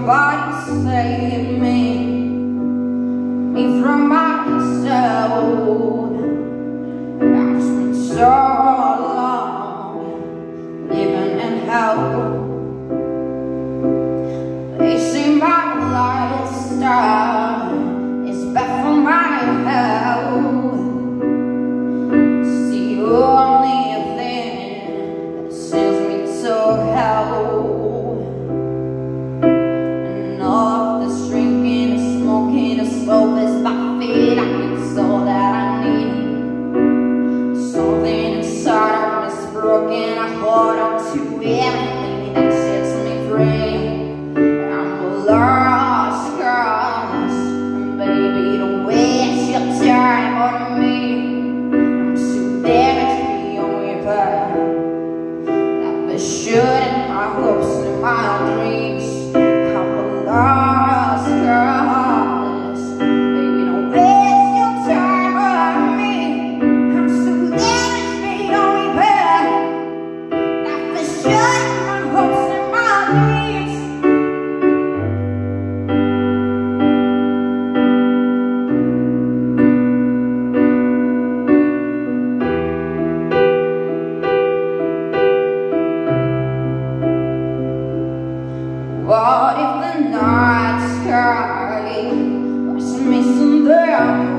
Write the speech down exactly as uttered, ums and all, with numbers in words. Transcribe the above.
nobody saved me, me from myself. I've spent so long living in hell. They say my lifestyle is bad for my health. It's the only thing that sends me to hell. And all of this drinking and smoking and smoke is my feet. I it's all that I need. Something inside of me is broken. I hold on to everything that sets me free. I'm a lost cause, and baby, don't waste your time on me. I'm so damaged beyond repair. I've been shooting my hopes and my dreams. I'm a lost cause, baby, don't waste your time on me. I'm so damaged beyond repair. I've been shooting my hopes and my dreams. What if the night sky was missing the